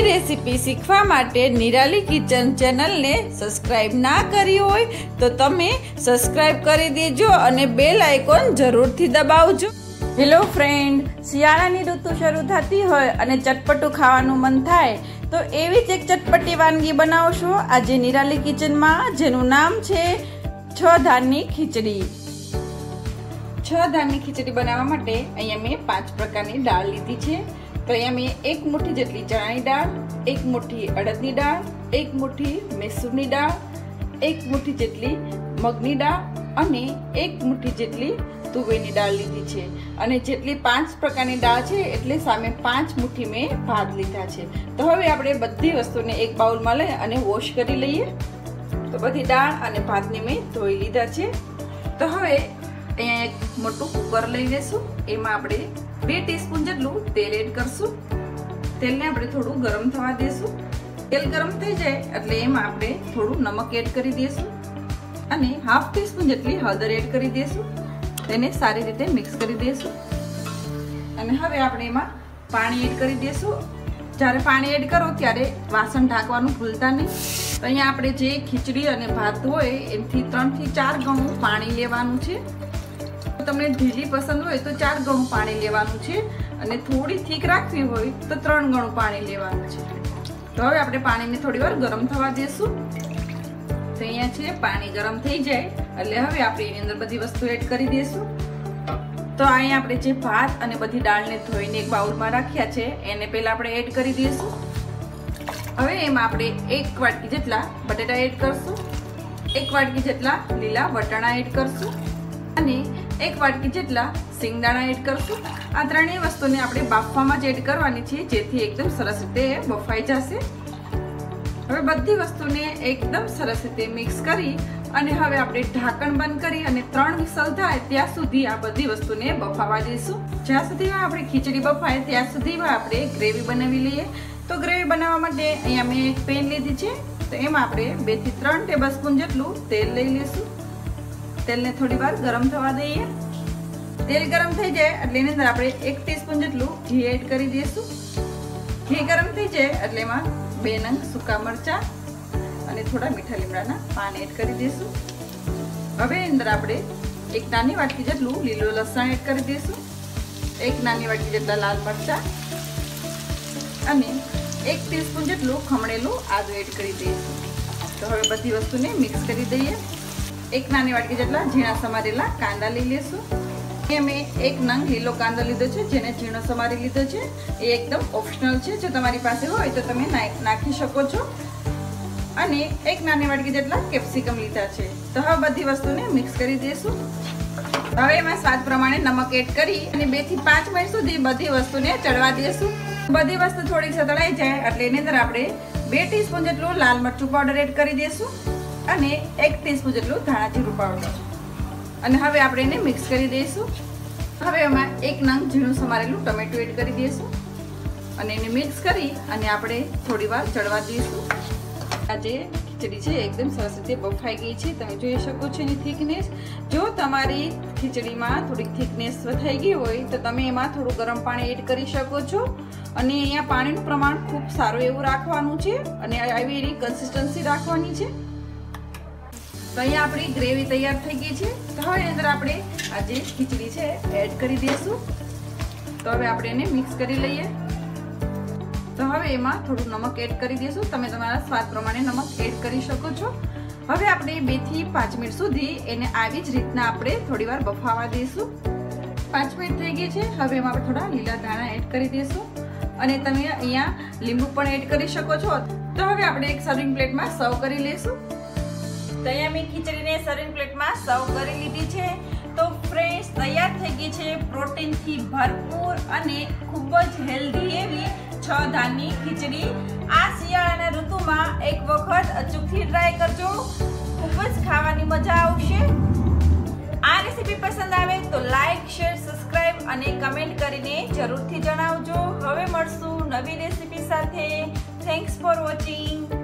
Recipe શીખવા માટે Nirali kitchen ચેનલને સબસ્ક્રાઇબ ના કરી હોય તો તમે સબસ્ક્રાઇબ કરી દેજો અને બેલ આઇકોન જરૂરથી દબાવજો। હેલો ફ્રેન્ડ, શિયાળાની ઋતુ શરૂ થતી હોય અને ચટપટું ખાવાનું મન થાય તો એવી જ એક ચટપટી વાનગી બનાવશો આજે નિરાલી કિચનમાં, જેનું નામ છે 6 ધાનની ખીચડી। 6 ધાનની ખીચડી બનાવવા માટે અહીંયા મેં 5 પ્રકારની દાળ લીધી છે। તો અહીંયા મેં 1 મુઠ્ઠી જેટલી ચણાની દાળ, 1 મુઠ્ઠી અડદની દાળ, 1 મુઠ્ઠી મૈસૂરની દાળ, 1 મુઠ્ઠી જેટલી મગની દાળ અને 1 મુઠ્ઠી જેટલી તુવેરની દાળ લીધી છે। અને જેટલી 5 પ્રકારની દાળ છે એટલે સામે 5 મુઠ્ઠી મેં ભાત લીધા છે। તો હવે આપણે બધી વસ્તુને એક બાઉલમાં લઈ અને વોશ કરી લઈએ। તો બધી દાળ અને ભાતને મેં ધોઈ લીધા છે। તો હવે અહીંયા એક મોટું કુકર લઈ લેશું। એમાં આપણે 2 ટીસ્પૂન જેટલું તેલ એડ કરશું। તેલને આપણે થોડું ગરમ થવા દેશું। તેલ ગરમ થઈ જાય એટલે એમાં આપણે થોડું નમક એડ કરી દઈશું અને હાફ ટીસ્પૂન જેટલી હળદર એડ કરી દઈશું। તેને સારી રીતે મિક્સ કરી દઈશું અને હવે આપણે એમાં પાણી એડ કરી દઈશું। જ્યારે પાણી એડ કરો ત્યારે વાસણ ઢાંકવાનું ભૂલતા નહીં। તો અહીંયા આપણે જે ખીચડી અને ભાત હોય એનાથી 3 થી 4 ગણું પાણી લેવાનું છે। તમને ઢીલી પસંદ હોય તો 4 ગણું પાણી લેવાનું છે અને થોડી થીક રાખવી હોય તો 3 ગણું પાણી લેવાનું છે। તો હવે આપણે પાણીને થોડી વાર ગરમ થવા દઈશું। તો અહીંયા છે પાણી ગરમ થઈ જાય એટલે હવે આપણે એની અંદર બધી વસ્તુ એડ કરી દઈશું। તો અહીંયા આપણે જે ભાત અને બધી દાળને ધોઈને એક બાઉલમાં રાખ્યા છે એને પહેલા આપણે એડ કરી દઈશું। હવે એમાં આપણે 1 વાટકી જેટલા બટેટા એડ કરશું, 1 વાટકી જેટલા લીલા વટાણા એડ કરશું અને 1 વાટકી જેટલા સિંગદાણા એડ કરશું। આ ત્રણેય વસ્તુને આપણે બાફવામાં જ એડ કરવાની છે જેથી એકદમ સરસ રીતે બફાઈ જશે। હવે બધી વસ્તુને એકદમ સરસ રીતે મિક્સ કરી અને હવે આપણે ઢાંકણ બંધ કરી અને 3 વિસલ થાય ત્યાં સુધી આ બધી વસ્તુને બફાવા દઈશું। જ્યાં સુધી આપણે ખીચડી બફાય ત્યાં સુધીમાં આપણે ગ્રેવી બનાવી લઈએ। તો ગ્રેવી બનાવવા માટે અહીંયા મેં એક પેન લીધી છે। તો એમાં આપણે 2 થી 3 ટેબલસ્પૂન જેટલું તેલ લઈ લઈશું। તેલને થોડી વાર ગરમ થવા દઈએ। તેલ ગરમ થઈ જાય એટલે એની અંદર આપણે 1 ટીસ્પૂન જેટલું ઘી એડ કરી દઈશું। ઘી ગરમ થઈ જાય એટલે એમાં 2 નંગ સૂકા મરચાં અને થોડા મીઠા લીમડાના પાન એડ કરી દઈશું। હવે અંદર આપણે 1 નાની વાટકી જેટલું લીલું લસણ એડ કરી દઈશું, 1 નાની વાટકી જેટલા લાલ મરચાં અને 1 ટીસ્પૂન જેટલું ખમણેલું આદુ એડ કરી દઈશું। તો હવે બધી વસ્તુને મિક્સ કરી દઈએ। 1 નાની વાટકી જેટલા ઝીણા સમારેલા કાંદા લઈ લેશું। મેં 1 નંગ લીલો કાંદો લીધો છે જેને ઝીણો સમારી લીધો છે। એ એકદમ ઓપ્શનલ છે, જો તમારી પાસે હોય તો તમે નાખી શકો છો। અને 1 નાની વાટકી જેટલા કેપ્સિકમ લીધા છે। તો હવે બધી વસ્તુને મિક્સ કરી દઈશું। હવે એમાં સ્વાદ પ્રમાણે નમક એડ કરી અને 2 થી 5 મિનિટ સુધી બધી વસ્તુને ચડવા દઈશું। બધી વસ્તુ થોડી સતળાઈ જાય એટલે એની અંદર આપણે 2 ટીસ્પૂન જેટલું લાલ મરચું પાવડર એડ કરી દઈશું અને 1 ટીસ્પૂન જેટલું ધાણા જીરું પાવડર અને હવે આપણે એને મિક્સ કરી દઈશું। હવે એમાં 1 નંગ ઝીણું સમારેલું ટમેટું એડ કરી દઈશું અને એને મિક્સ કરી અને આપણે થોડી વાર ચડવા દઈશું। આ જે ખીચડી છે એકદમ સરસ રીતે બફાઈ ગઈ છે, તમે જોઈ શકો છો એની થિકનેસ। જો તમારી ખીચડીમાં થોડીક થિકનેસ થઈ ગઈ હોય તો તમે એમાં થોડું ગરમ પાણી એડ કરી શકો છો અને અહીંયા પાણીનું પ્રમાણ ખૂબ સારું એવું રાખવાનું છે અને આવી એની કન્સિસ્ટન્સી રાખવાની છે। તો અહીંયા આપણી ગ્રેવી તૈયાર થઈ ગઈ છે। તો હવે એની અંદર આપણે આ જે ખીચડી છે એડ કરી દઈશું। તો હવે આપણે એને મિક્સ કરી લઈએ। તો હવે એમાં થોડું નમક એડ કરી દઈશું, તમે તમારા સ્વાદ પ્રમાણે નમક એડ કરી શકો છો। હવે આપણે 2 થી 5 મિનિટ સુધી એને આવી જ રીતના આપણે થોડી વાર બફાવા દઈશું। 5 મિનિટ થઈ ગઈ છે। હવે એમાં આપણે થોડા લીલા ધાણા એડ કરી દઈશું અને તમે અહીંયા લીંબુ પણ એડ કરી શકો છો। તો હવે આપણે એક સર્વિંગ પ્લેટમાં સર્વ કરી લઈશું। તો અહીંયા મેં ખીચડીને સર્વિંગ પ્લેટમાં સર્વ કરી લીધી છે। તો ફ્રેન્ડ્સ, તૈયાર થઈ ગઈ છે પ્રોટીનથી ભરપૂર અને ખૂબ જ હેલ્ધી એવી 6 ધાનની ખીચડી। આ શિયાળાના ઋતુમાં એક વખત અચૂકથી ટ્રાય કરજો, ખૂબ જ ખાવાની મજા આવશે। આ રેસીપી પસંદ આવે તો લાઈક, શેર, સબસ્ક્રાઇબ અને કમેન્ટ કરીને જરૂરથી જણાવજો। હવે મળશું નવી રેસીપી સાથે। Thanks for watching.